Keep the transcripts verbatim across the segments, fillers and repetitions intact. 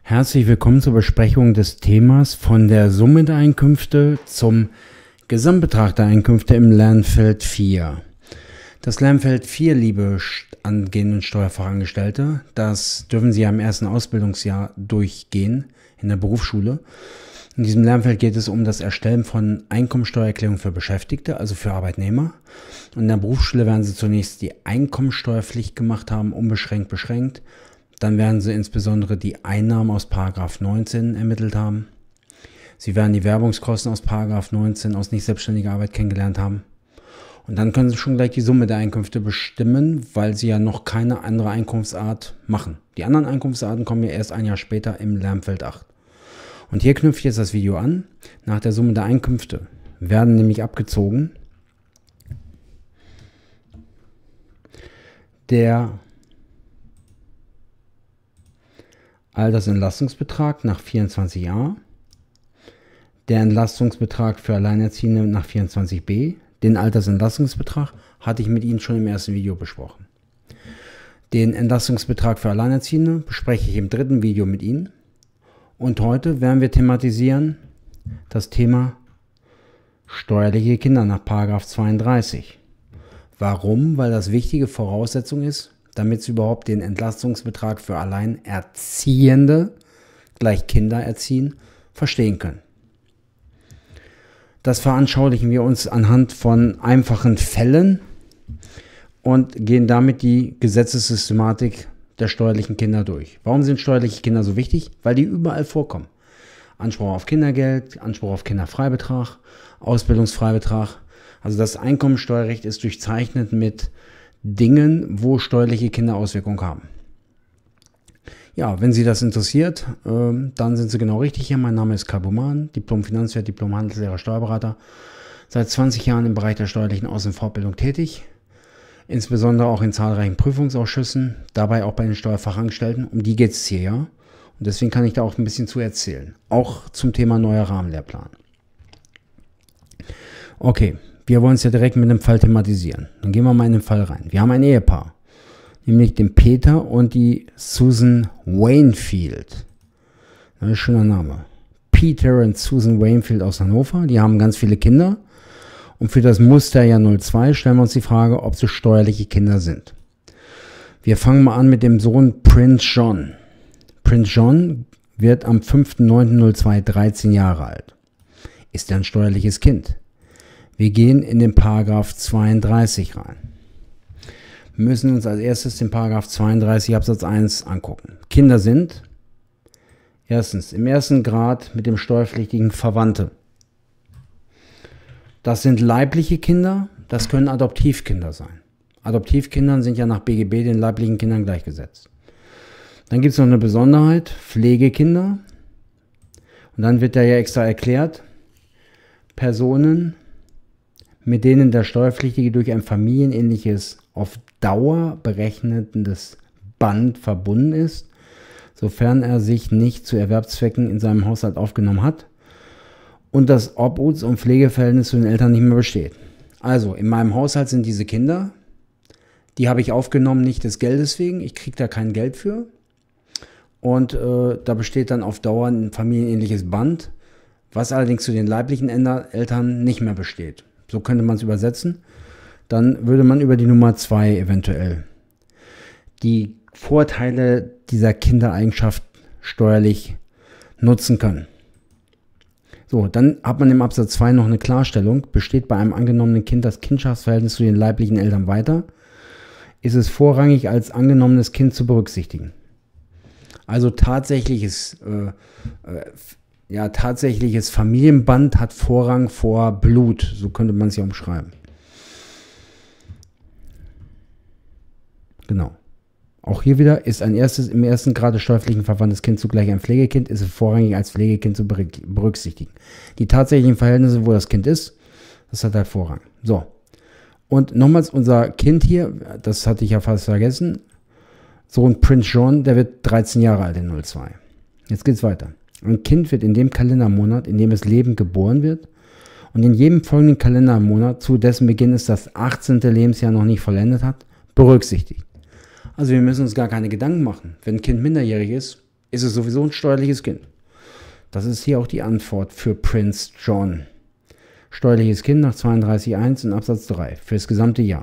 Herzlich willkommen zur Besprechung des Themas von der Summe der Einkünfte zum Gesamtbetrag der Einkünfte im Lernfeld vier. Das Lernfeld vier, liebe angehenden Steuerfachangestellte, das dürfen Sie ja im ersten Ausbildungsjahr durchgehen in der Berufsschule. In diesem Lernfeld geht es um das Erstellen von Einkommensteuererklärungen für Beschäftigte, also für Arbeitnehmer. Und in der Berufsschule werden Sie zunächst die Einkommensteuerpflicht gemacht haben, unbeschränkt, beschränkt. Dann werden Sie insbesondere die Einnahmen aus Paragraph neunzehn ermittelt haben. Sie werden die Werbungskosten aus Paragraph neunzehn aus nicht selbstständiger Arbeit kennengelernt haben. Und dann können Sie schon gleich die Summe der Einkünfte bestimmen, weil Sie ja noch keine andere Einkunftsart machen. Die anderen Einkunftsarten kommen ja erst ein Jahr später im Lernfeld acht. Und hier knüpft jetzt das Video an. Nach der Summe der Einkünfte werden nämlich abgezogen der Altersentlastungsbetrag nach vierundzwanzig a, der Entlastungsbetrag für Alleinerziehende nach vierundzwanzig b, den Altersentlastungsbetrag hatte ich mit Ihnen schon im ersten Video besprochen. Den Entlastungsbetrag für Alleinerziehende bespreche ich im dritten Video mit Ihnen. Und heute werden wir thematisieren das Thema steuerliche Kinder nach Paragraph zweiunddreißig. Warum? Weil das wichtige Voraussetzung ist, damit Sie überhaupt den Entlastungsbetrag für Alleinerziehende, gleich Kinder erziehen, verstehen können. Das veranschaulichen wir uns anhand von einfachen Fällen und gehen damit die Gesetzessystematik der steuerlichen Kinder durch. Warum sind steuerliche Kinder so wichtig? Weil die überall vorkommen. Anspruch auf Kindergeld, Anspruch auf Kinderfreibetrag, Ausbildungsfreibetrag. Also das Einkommensteuerrecht ist durchzeichnet mit Dingen, wo steuerliche Kinder Auswirkungen haben. Ja, wenn Sie das interessiert, äh, dann sind Sie genau richtig hier. Mein Name ist Kai Buhmann, Diplom-Finanzwirt, Diplom-Handelslehrer, Steuerberater. Seit zwanzig Jahren im Bereich der steuerlichen Aus- und Fortbildung tätig. Insbesondere auch in zahlreichen Prüfungsausschüssen, dabei auch bei den Steuerfachangestellten. Um die geht es hier, ja. Und deswegen kann ich da auch ein bisschen zu erzählen. Auch zum Thema neuer Rahmenlehrplan. Okay. Wir wollen es ja direkt mit dem Fall thematisieren. Dann gehen wir mal in den Fall rein. Wir haben ein Ehepaar, nämlich den Peter und die Susan Wainfield. Das ist ein schöner Name. Peter und Susan Wainfield aus Hannover. Die haben ganz viele Kinder. Und für das Musterjahr null zwei stellen wir uns die Frage, ob sie steuerliche Kinder sind. Wir fangen mal an mit dem Sohn Prince John. Prince John wird am fünften neunten null zwei dreizehn Jahre alt. Ist er ein steuerliches Kind? Wir gehen in den Paragraph zweiunddreißig rein. Wir müssen uns als erstes den Paragraph zweiunddreißig Absatz eins angucken. Kinder sind erstens im ersten Grad mit dem Steuerpflichtigen Verwandte. Das sind leibliche Kinder, das können Adoptivkinder sein. Adoptivkindern sind ja nach B G B den leiblichen Kindern gleichgesetzt. Dann gibt es noch eine Besonderheit, Pflegekinder. Und dann wird da ja extra erklärt, Personen, mit denen der Steuerpflichtige durch ein familienähnliches, auf Dauer berechnetes Band verbunden ist, sofern er sich nicht zu Erwerbszwecken in seinem Haushalt aufgenommen hat und das Obhuts- und Pflegeverhältnis zu den Eltern nicht mehr besteht. Also, in meinem Haushalt sind diese Kinder, die habe ich aufgenommen, nicht des Geldes wegen, ich kriege da kein Geld für und äh, da besteht dann auf Dauer ein familienähnliches Band, was allerdings zu den leiblichen Eltern nicht mehr besteht. So könnte man es übersetzen. Dann würde man über die Nummer zwei eventuell die Vorteile dieser Kindereigenschaft steuerlich nutzen können. So, dann hat man im Absatz zwei noch eine Klarstellung. Besteht bei einem angenommenen Kind das Kindschaftsverhältnis zu den leiblichen Eltern weiter, ist es vorrangig als angenommenes Kind zu berücksichtigen. Also tatsächliches äh, äh, Ja, tatsächliches Familienband hat Vorrang vor Blut, so könnte man es ja umschreiben. Genau. Auch hier wieder ist ein erstes, im ersten Grad des steuerpflichtigen verwandtes Kind zugleich ein Pflegekind, ist es vorrangig als Pflegekind zu berücksichtigen. Die tatsächlichen Verhältnisse, wo das Kind ist, das hat halt Vorrang. So. Und nochmals unser Kind hier, das hatte ich ja fast vergessen, Sohn Prince John, der wird dreizehn Jahre alt in null zwei. Jetzt geht's weiter. Ein Kind wird in dem Kalendermonat, in dem es lebend geboren wird und in jedem folgenden Kalendermonat, zu dessen Beginn es das achtzehnte Lebensjahr noch nicht vollendet hat, berücksichtigt. Also wir müssen uns gar keine Gedanken machen. Wenn ein Kind minderjährig ist, ist es sowieso ein steuerliches Kind. Das ist hier auch die Antwort für Prince John. Steuerliches Kind nach zweiunddreißig Absatz eins in Absatz drei für das gesamte Jahr.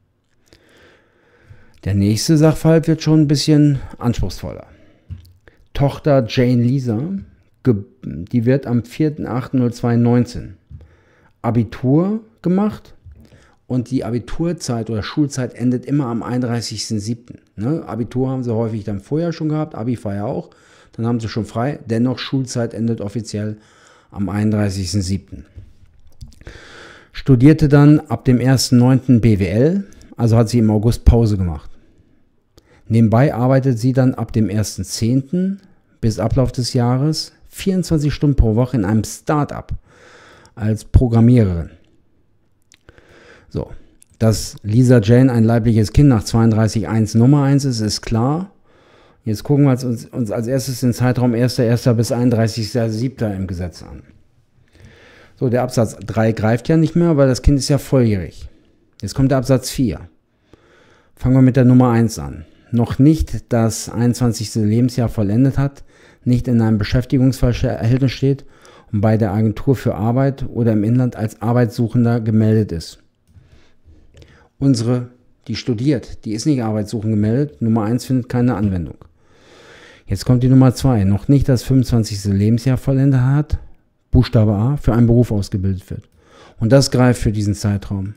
Der nächste Sachverhalt wird schon ein bisschen anspruchsvoller. Tochter Jane Lisa, die wird am vierten achten zweitausendneunzehn Abitur gemacht und die Abiturzeit oder Schulzeit endet immer am einunddreißigsten siebten Ne? Abitur haben sie häufig dann vorher schon gehabt, Abi-Feier auch, dann haben sie schon frei. Dennoch, Schulzeit endet offiziell am einunddreißigsten siebten Studierte dann ab dem ersten neunten B W L, also hat sie im August Pause gemacht. Nebenbei arbeitet sie dann ab dem ersten zehnten bis Ablauf des Jahres vierundzwanzig Stunden pro Woche in einem Start-up als Programmiererin. So, dass Lisa Jane ein leibliches Kind nach zweiunddreißig Absatz eins Nummer eins ist, ist klar. Jetzt gucken wir uns, uns als erstes den Zeitraum erster erster bis einunddreißigsten siebten im Gesetz an. So, der Absatz drei greift ja nicht mehr, weil das Kind ist ja volljährig. Jetzt kommt der Absatz vier. Fangen wir mit der Nummer eins an. Noch nicht das einundzwanzigste Lebensjahr vollendet hat, nicht in einem Beschäftigungsverhältnis steht und bei der Agentur für Arbeit oder im Inland als Arbeitssuchender gemeldet ist. Unsere, die studiert, die ist nicht arbeitssuchend gemeldet. Nummer eins findet keine Anwendung. Jetzt kommt die Nummer zwei. Noch nicht das fünfundzwanzigste Lebensjahr vollendet hat, Buchstabe A, für einen Beruf ausgebildet wird. Und das greift für diesen Zeitraum.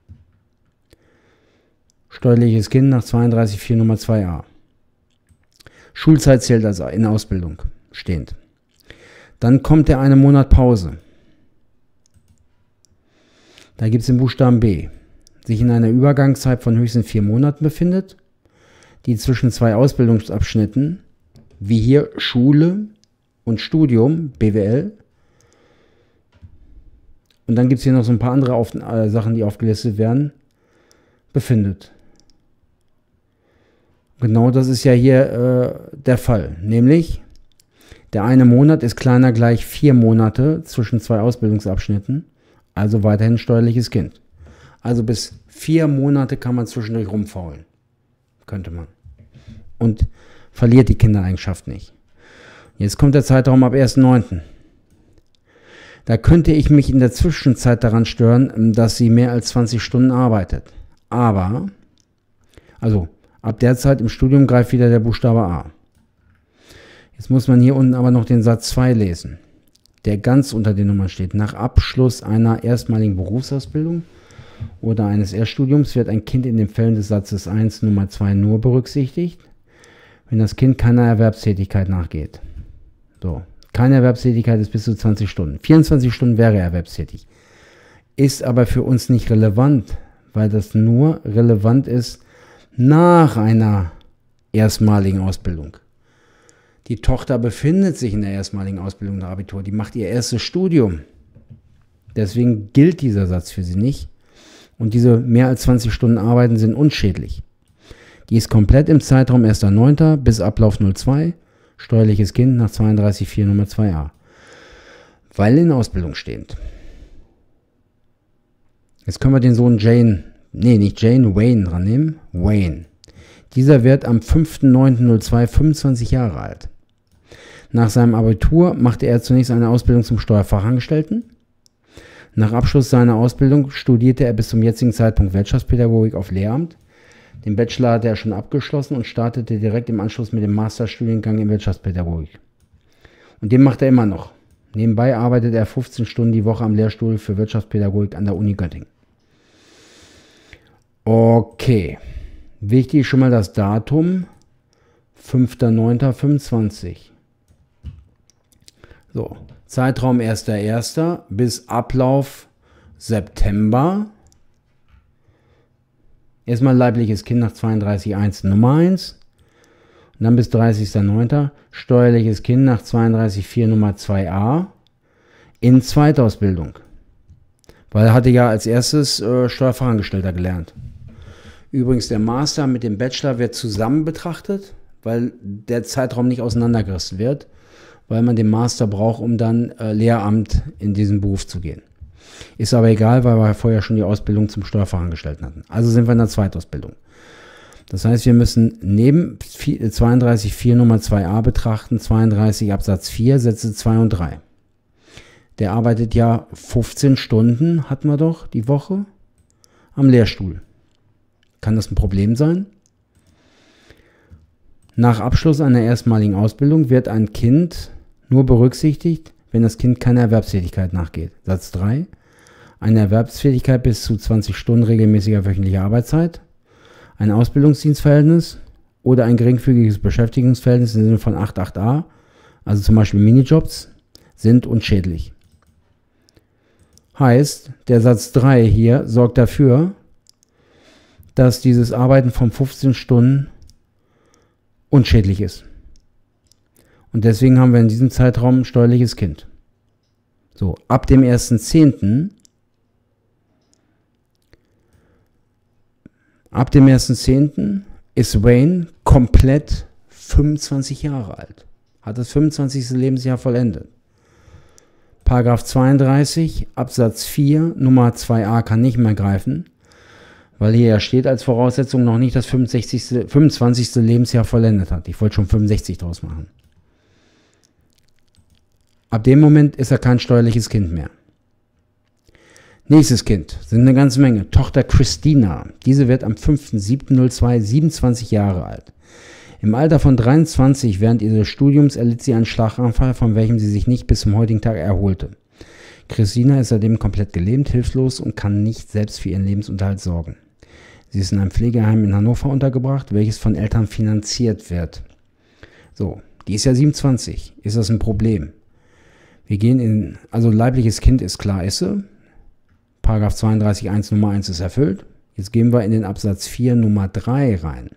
Steuerliches Kind nach zweiunddreißig Absatz vier Nummer zwei a. Schulzeit zählt also in Ausbildung stehend. Dann kommt der eine Monat Pause. Da gibt es den Buchstaben B. Sich in einer Übergangszeit von höchstens vier Monaten befindet, die zwischen zwei Ausbildungsabschnitten, wie hier Schule und Studium, B W L, und dann gibt es hier noch so ein paar andere Auf äh, Sachen, die aufgelistet werden, befindet. Genau das ist ja hier äh, der Fall. Nämlich, der eine Monat ist kleiner gleich vier Monate zwischen zwei Ausbildungsabschnitten, also weiterhin steuerliches Kind. Also bis vier Monate kann man zwischendurch rumfaulen. Könnte man. Und verliert die Kindereigenschaft nicht. Jetzt kommt der Zeitraum ab ersten neunten Da könnte ich mich in der Zwischenzeit daran stören, dass sie mehr als zwanzig Stunden arbeitet. Aber, also ab der Zeit im Studium greift wieder der Buchstabe A. Jetzt muss man hier unten aber noch den Satz zwei lesen, der ganz unter den Nummern steht. Nach Abschluss einer erstmaligen Berufsausbildung oder eines Erststudiums wird ein Kind in den Fällen des Satzes eins Nummer zwei nur berücksichtigt, wenn das Kind keiner Erwerbstätigkeit nachgeht. So, keine Erwerbstätigkeit ist bis zu zwanzig Stunden. vierundzwanzig Stunden wäre erwerbstätig. Ist aber für uns nicht relevant, weil das nur relevant ist nach einer erstmaligen Ausbildung. Die Tochter befindet sich in der erstmaligen Ausbildung der Abitur. Die macht ihr erstes Studium. Deswegen gilt dieser Satz für sie nicht. Und diese mehr als zwanzig Stunden Arbeiten sind unschädlich. Die ist komplett im Zeitraum erster neunter bis Ablauf null zwei, steuerliches Kind nach zweiunddreißig Absatz vier Nummer zwei a. Weil in Ausbildung stehend. Jetzt können wir den Sohn Jane, nee, nicht Jane, Wayne dran nehmen. Wayne. Dieser wird am fünften neunten null zwei fünfundzwanzig Jahre alt. Nach seinem Abitur machte er zunächst eine Ausbildung zum Steuerfachangestellten. Nach Abschluss seiner Ausbildung studierte er bis zum jetzigen Zeitpunkt Wirtschaftspädagogik auf Lehramt. Den Bachelor hatte er schon abgeschlossen und startete direkt im Anschluss mit dem Masterstudiengang in Wirtschaftspädagogik. Und den macht er immer noch. Nebenbei arbeitet er fünfzehn Stunden die Woche am Lehrstuhl für Wirtschaftspädagogik an der Uni Göttingen. Okay. Wichtig ist schon mal das Datum, fünfter neunter fünfundzwanzig. So, Zeitraum erster erster bis Ablauf September. Erstmal leibliches Kind nach zweiunddreißig Absatz eins Nummer eins. Und dann bis dreißigster neunter steuerliches Kind nach zweiunddreißig Absatz vier Nummer zwei a in Zweitausbildung. Weil er hatte ja als erstes äh, Steuerfachangestellter gelernt. Übrigens, der Master mit dem Bachelor wird zusammen betrachtet, weil der Zeitraum nicht auseinandergerissen wird, weil man den Master braucht, um dann äh, Lehramt in diesen Beruf zu gehen. Ist aber egal, weil wir vorher schon die Ausbildung zum Steuerfachangestellten hatten. Also sind wir in der Zweitausbildung. Das heißt, wir müssen neben zweiunddreißig Absatz vier Nummer zwei a betrachten, zweiunddreißig Absatz vier Sätze zwei und drei. Der arbeitet ja fünfzehn Stunden, hatten wir doch, die Woche, am Lehrstuhl. Kann das ein Problem sein? Nach Abschluss einer erstmaligen Ausbildung wird ein Kind nur berücksichtigt, wenn das Kind keiner Erwerbstätigkeit nachgeht. Satz drei. Eine Erwerbstätigkeit bis zu zwanzig Stunden regelmäßiger wöchentlicher Arbeitszeit, ein Ausbildungsdienstverhältnis oder ein geringfügiges Beschäftigungsverhältnis im Sinne von acht Punkt acht a, also zum Beispiel Minijobs, sind unschädlich. Heißt, der Satz drei hier sorgt dafür, dass dieses Arbeiten von fünfzehn Stunden unschädlich ist. Und deswegen haben wir in diesem Zeitraum ein steuerliches Kind. So, ab dem ersten zehnten Ab dem ersten zehnten ist Wayne komplett fünfundzwanzig Jahre alt. Hat das fünfundzwanzigste Lebensjahr vollendet. Paragraph zweiunddreißig Absatz vier Nummer zwei a kann nicht mehr greifen, weil hier ja steht als Voraussetzung noch nicht das fünfundsechzigste, fünfundzwanzigste Lebensjahr vollendet hat. Ich wollte schon fünfundsechzig draus machen. Ab dem Moment ist er kein steuerliches Kind mehr. Nächstes Kind, sind eine ganze Menge. Tochter Christina, diese wird am fünften siebten null zwei siebenundzwanzig Jahre alt. Im Alter von dreiundzwanzig während ihres Studiums erlitt sie einen Schlaganfall, von welchem sie sich nicht bis zum heutigen Tag erholte. Christina ist seitdem komplett gelähmt, hilflos und kann nicht selbst für ihren Lebensunterhalt sorgen. Sie ist in einem Pflegeheim in Hannover untergebracht, welches von Eltern finanziert wird. So, die ist ja siebenundzwanzig. Ist das ein Problem? Wir gehen in, also leibliches Kind ist klar, ist sie. Paragraph zweiunddreißig Absatz eins Nummer eins ist erfüllt. Jetzt gehen wir in den Absatz vier Nummer drei rein.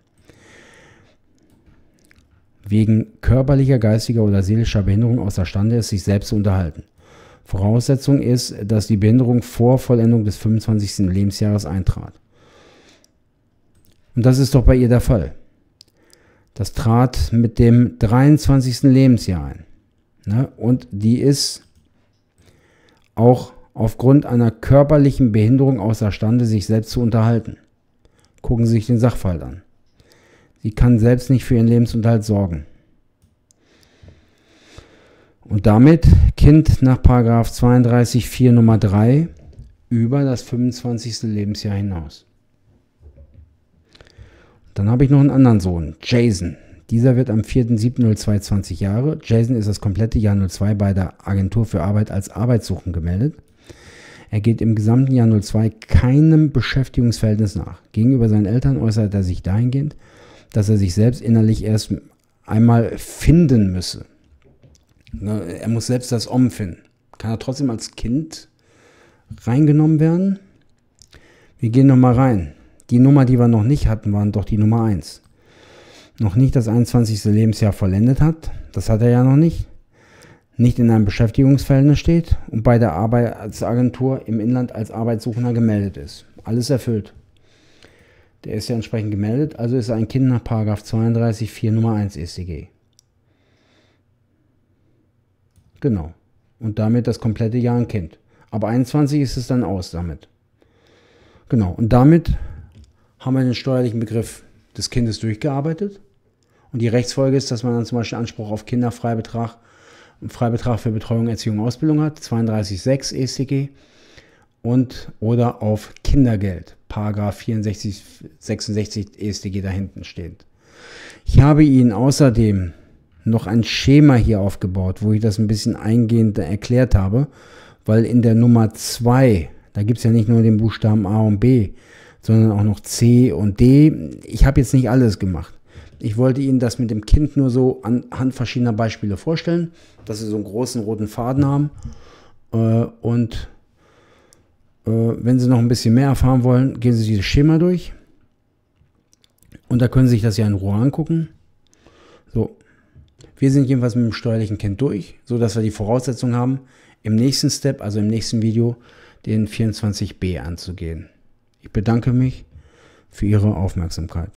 Wegen körperlicher, geistiger oder seelischer Behinderung außerstande ist, sich selbst zu unterhalten. Voraussetzung ist, dass die Behinderung vor Vollendung des fünfundzwanzigsten Lebensjahres eintrat. Und das ist doch bei ihr der Fall. Das trat mit dem dreiundzwanzigsten Lebensjahr ein. Ne? Und die ist auch aufgrund einer körperlichen Behinderung außerstande, sich selbst zu unterhalten. Gucken Sie sich den Sachverhalt an. Sie kann selbst nicht für ihren Lebensunterhalt sorgen. Und damit Kind nach Paragraph zweiunddreißig Absatz vier Nummer drei über das fünfundzwanzigste Lebensjahr hinaus. Dann habe ich noch einen anderen Sohn, Jason. Dieser wird am vierten siebten null zwei zwanzig Jahre. Jason ist das komplette Jahr null zwei bei der Agentur für Arbeit als arbeitssuchend gemeldet. Er geht im gesamten Jahr null zwei keinem Beschäftigungsverhältnis nach. Gegenüber seinen Eltern äußert er sich dahingehend, dass er sich selbst innerlich erst einmal finden müsse. Er muss selbst das Om finden. Kann er trotzdem als Kind reingenommen werden? Wir gehen nochmal rein. Die Nummer, die wir noch nicht hatten, waren doch die Nummer eins. Noch nicht das einundzwanzigste Lebensjahr vollendet hat. Das hat er ja noch nicht. Nicht in einem Beschäftigungsverhältnis steht und bei der Arbeitsagentur im Inland als Arbeitssuchender gemeldet ist. Alles erfüllt. Der ist ja entsprechend gemeldet, also ist er ein Kind nach Paragraph zweiunddreißig Absatz vier Nummer eins E S tG G. Genau. Und damit das komplette Jahr ein Kind. Ab einundzwanzig ist es dann aus damit. Genau. Und damit haben wir den steuerlichen Begriff des Kindes durchgearbeitet. Und die Rechtsfolge ist, dass man dann zum Beispiel Anspruch auf Kinderfreibetrag, Freibetrag für Betreuung, Erziehung und Ausbildung hat, zweiunddreißig Absatz sechs E S tG G und oder auf Kindergeld, Paragraph vierundsechzig sechsundsechzig E S tG da hinten steht. Ich habe Ihnen außerdem noch ein Schema hier aufgebaut, wo ich das ein bisschen eingehend erklärt habe, weil in der Nummer zwei, da gibt es ja nicht nur den Buchstaben A und B, sondern auch noch C und D. Ich habe jetzt nicht alles gemacht. Ich wollte Ihnen das mit dem Kind nur so anhand verschiedener Beispiele vorstellen, dass Sie so einen großen roten Faden haben. Äh, und äh, wenn Sie noch ein bisschen mehr erfahren wollen, gehen Sie dieses Schema durch. Und da können Sie sich das ja in Ruhe angucken. So, wir sind jedenfalls mit dem steuerlichen Kind durch, sodass wir die Voraussetzung haben, im nächsten Step, also im nächsten Video, den vierundzwanzig b anzugehen. Ich bedanke mich für Ihre Aufmerksamkeit.